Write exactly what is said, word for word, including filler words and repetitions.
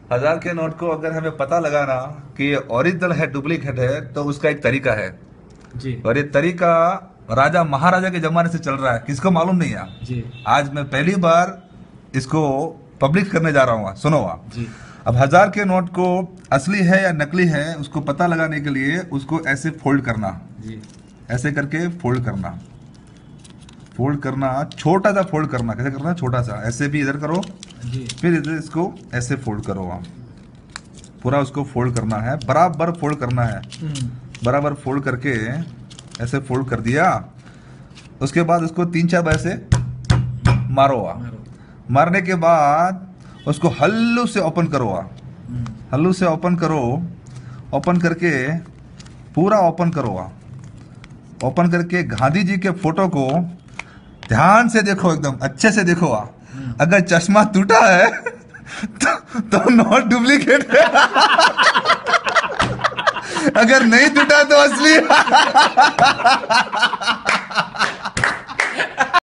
हजार के नोट को अगर हमें पता लगाना कि ये ओरिजिनल है डुप्लीकेट है तो उसका एक तरीका है। जी और ये तरीका राजा महाराजा के जमाने से चल रहा है, किसको मालूम नहीं है। जी आज मैं पहली बार इसको पब्लिश करने जा रहा हूँ, सुनो आप। जी अब हजार के नोट को असली है या नकली है उसको पता लगाने के लिए उसको ऐसे फोल्ड करना, जी ऐसे करके फोल्ड करना, फोल्ड करना, छोटा सा फोल्ड करना। कैसे करना? छोटा सा, ऐसे भी इधर करो, जी फिर इधर इसको ऐसे फोल्ड करो आप। पूरा उसको फोल्ड करना है, बराबर फोल्ड करना है। हम्म, बराबर फोल्ड करके ऐसे फोल्ड कर दिया। उसके बाद उसको तीन चार बार ऐसे मारो आ। मारो। मारने के बाद उसको हल्लू से ओपन करो आ। हम्म, हल्लू से ओपन करो। ओपन करके पूरा ओपन करो आ। ओपन करके गांधी जी के फोटो को ध्यान से देखो, एकदम अच्छे से देखो आ। हम्म। अगर चश्मा टूटा है तो, तो नोट डुप्लीकेट है। अगर नहीं टूटा तो असली।